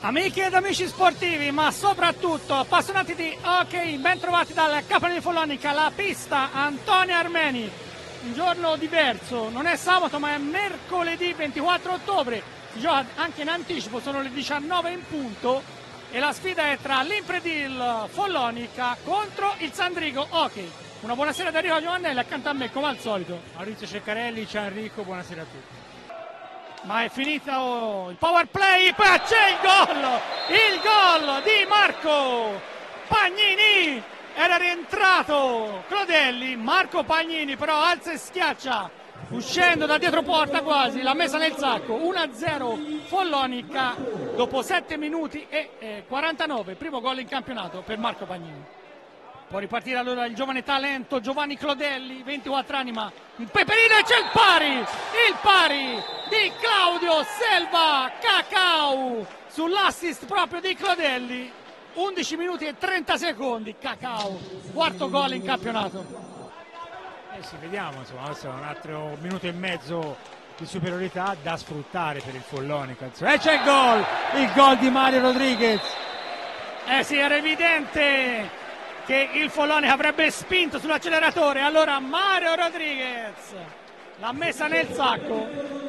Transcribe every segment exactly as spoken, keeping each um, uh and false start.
Amiche ed amici sportivi, ma soprattutto appassionati di hockey, ben trovati dal Capannino di Follonica, la pista Antonio Armeni. Un giorno diverso, non è sabato ma è mercoledì ventiquattro ottobre, si gioca anche in anticipo, sono le diciannove in punto e la sfida è tra l'Impredil Follonica contro il Sandrigo Hockey. Una buonasera da Enrico Giovannelli, accanto a me come al solito Maurizio Ceccarelli. Ciao Enrico, buonasera a tutti. Ma è finito oh, il power play, poi c'è il gol, il gol di Marco Pagnini, era rientrato Clodelli, Marco Pagnini però alza e schiaccia, uscendo da dietro porta quasi, l'ha messa nel sacco, uno a zero Follonica dopo sette minuti e eh, quarantanove, primo gol in campionato per Marco Pagnini. Può ripartire allora il giovane talento Giovanni Clodelli, ventiquattro anni, ma un peperino e c'è il pari, il pari di Claudio Selva Cacao sull'assist proprio di Clodelli, undici minuti e trenta secondi, Cacao, quarto gol in campionato. Eh sì, vediamo, insomma, adesso è un altro minuto e mezzo di superiorità da sfruttare per il Follonica. E c'è il gol, il gol di Mario Rodriguez. Eh sì, era evidente che il Follonica avrebbe spinto sull'acceleratore, allora Mario Rodriguez l'ha messa nel sacco,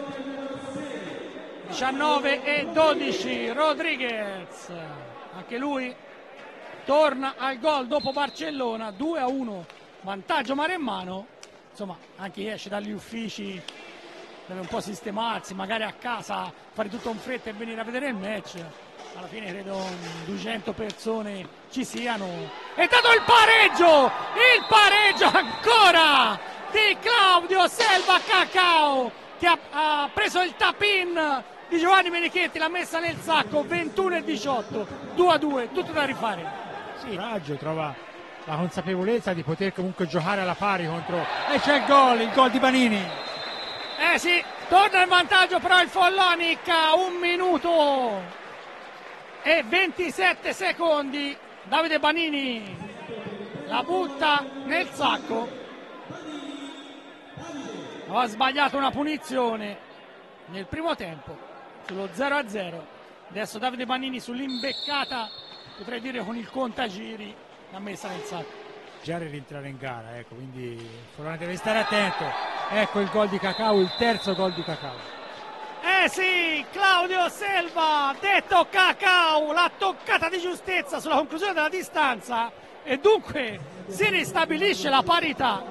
diciannove e dodici Rodriguez, anche lui torna al gol dopo Barcellona, due a uno, vantaggio maremmano, insomma anche chi esce dagli uffici deve un po' sistemarsi, magari a casa fare tutto in fretta e venire a vedere il match. Alla fine credo duecento persone ci siano. È dato il pareggio! Il pareggio ancora di Claudio Selva Cacao che ha, ha preso il tap-in di Giovanni Menichetti, l'ha messa nel sacco, ventuno e diciotto, due a due, tutto da rifare. Sì, Raggio trova la consapevolezza di poter comunque giocare alla pari contro... E c'è il gol, il gol di Banini. Eh sì, torna in vantaggio però il Follonica, un minuto e ventisette secondi, Davide Banini la butta nel sacco, aveva sbagliato una punizione nel primo tempo sullo zero a zero, adesso Davide Banini sull'imbeccata, potrei dire con il contagiri, l'ha messa nel sacco. Già rientrare in gara, ecco, quindi Follonica deve stare attento. Ecco il gol di Cacao, il terzo gol di Cacao. Eh sì, Claudio Selva, detto Cacao, la toccata di giustezza sulla conclusione della distanza e dunque si ristabilisce la parità.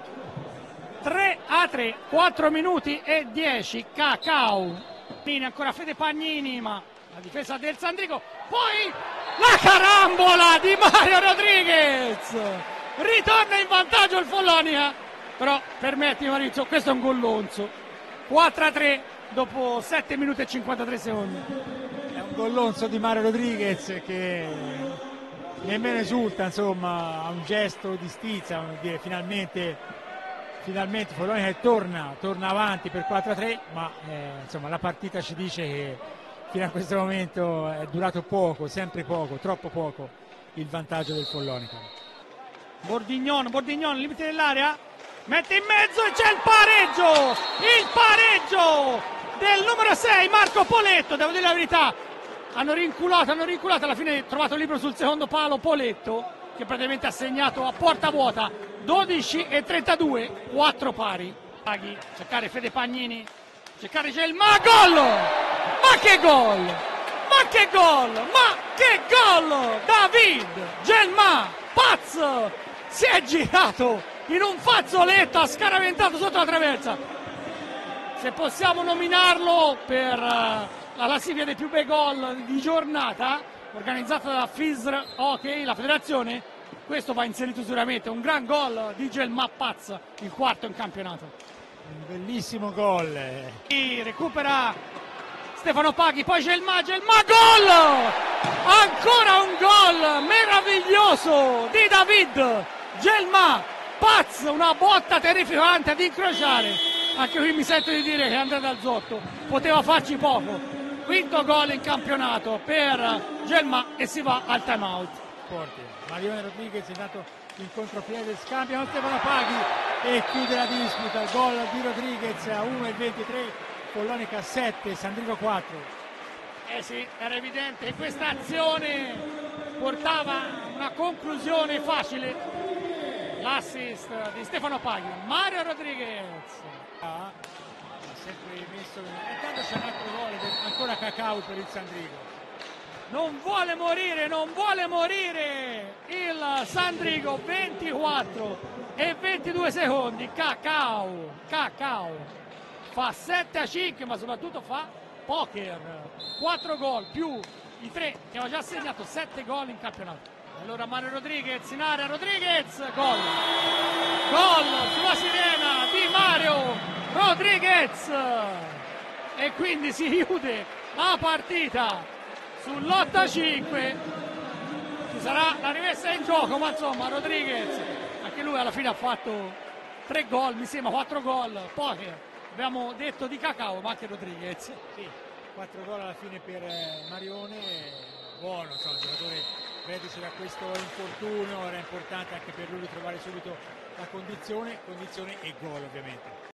tre a tre, quattro minuti e dieci, Cacao. Ancora Fede Pagnini, ma la difesa del Sandrigo, poi la carambola di Mario Rodriguez. Ritorna in vantaggio il Follonica, però permettimi Maurizio, questo è un gollonzo. quattro a tre dopo sette minuti e cinquantatré secondi. È un gollonzo di Mario Rodriguez che nemmeno esulta, insomma, a un gesto di stizza, dire, finalmente finalmente Follonica torna, torna avanti per quattro a tre, ma eh, insomma la partita ci dice che fino a questo momento è durato poco, sempre poco, troppo poco il vantaggio del Follonica. Bordignon, Bordignon, limite dell'area, mette in mezzo e c'è il pareggio, il pareggio del numero sei Marco Poletto, devo dire la verità, hanno rinculato, hanno rinculato, alla fine trovato libero sul secondo palo Poletto che praticamente ha segnato a porta vuota, dodici e trentadue, quattro pari. Paghi, cercare Fede Pagnini, cercare Gelma, gol! Ma che gol! Ma che gol! Ma che gol! David Gelma, pazzo! Si è girato in un fazzoletto, ha scaraventato sotto la traversa. Se possiamo nominarlo per uh, la classifica dei più bei gol di giornata organizzata da F I S R Hockey, la federazione, questo va inserito sicuramente, un gran gol di Gelma Paz, il quarto in campionato. Un bellissimo gol. E recupera Stefano Paghi, poi Gelma, Gelma, gol! Ancora un gol meraviglioso di David Gelma Paz, una botta terrificante ad incrociare. Anche qui mi sento di dire che Andrea Dalzotto poteva farci poco. Quinto gol in campionato per Gelma e si va al time out. Forte. Marione Rodriguez è dato il contropiede, scambia con Stefano Paghi e chiude la disputa. Il gol di Rodriguez a uno e ventitré, Follonica sette, Sandrigo quattro. Eh sì, era evidente che questa azione portava a una conclusione facile. L'assist di Stefano Paghi. Mario Rodriguez. Ah, ha sempre messo. Intanto c'è un altro gol, ancora Cacao per il Sandrigo. Non vuole morire, non vuole morire il Sandrigo. Ventiquattro e ventidue secondi. Cacao, Cacao fa sette a cinque, ma soprattutto fa poker. quattro gol più i tre che aveva già segnato, sette gol in campionato. Allora Mario Rodriguez in area, Rodriguez, gol. Gol sulla sirena di Mario Rodriguez. E quindi si chiude la partita sull'otto a cinque. Ci sarà la rimessa in gioco, ma insomma Rodriguez, anche lui alla fine ha fatto tre gol, mi sembra quattro gol, poker. Abbiamo detto di Cacao, ma anche Rodriguez. Sì, quattro gol alla fine per Marione, buono, insomma, giocatore reduce da questo infortunio, era importante anche per lui ritrovare subito la condizione, condizione e gol ovviamente.